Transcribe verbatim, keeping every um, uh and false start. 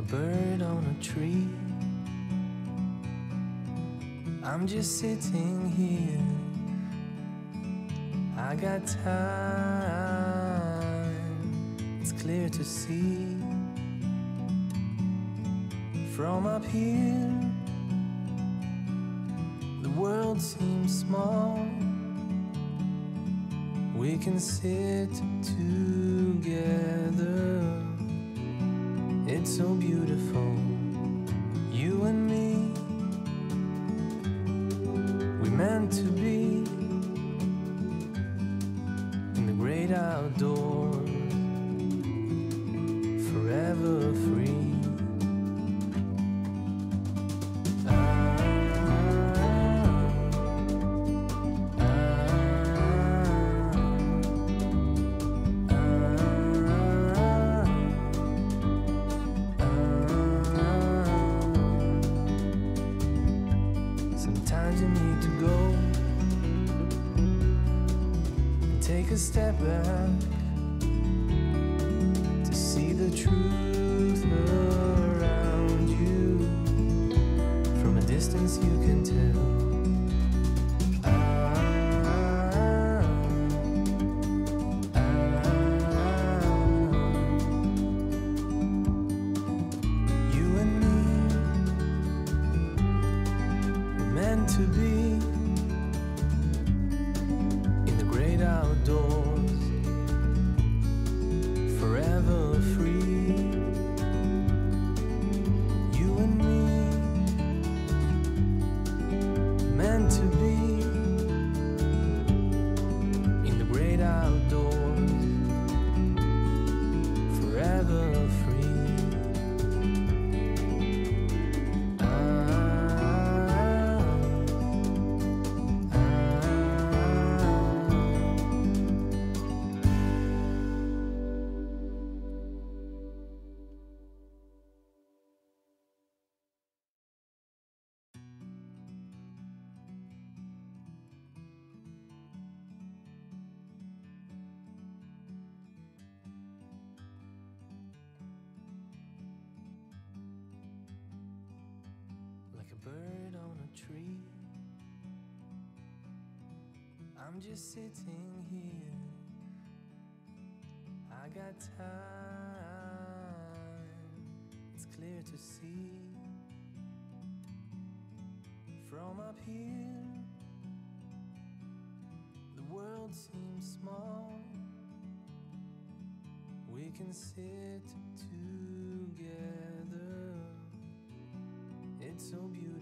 bird on a tree. I'm just sitting here. I got time, it's clear to see. From up here, the world seems small. We can sit together. It's so beautiful, you and me. We meant to be in the great outdoors, forever free. Sometimes you need to go and take a step back to see the truth around you. From a distance you can tell. To be in the great outdoors, forever free. You and me, meant to be in the great outdoors, forever free. Like a bird on a tree, I'm just sitting here. I got time, it's clear to see. From up here, the world seems small. We can sit together. It's so beautiful.